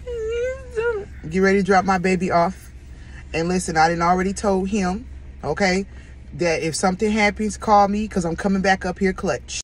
Get ready to drop my baby off. And listen, I done already told him, okay, that if something happens, call me because I'm coming back up here clutch.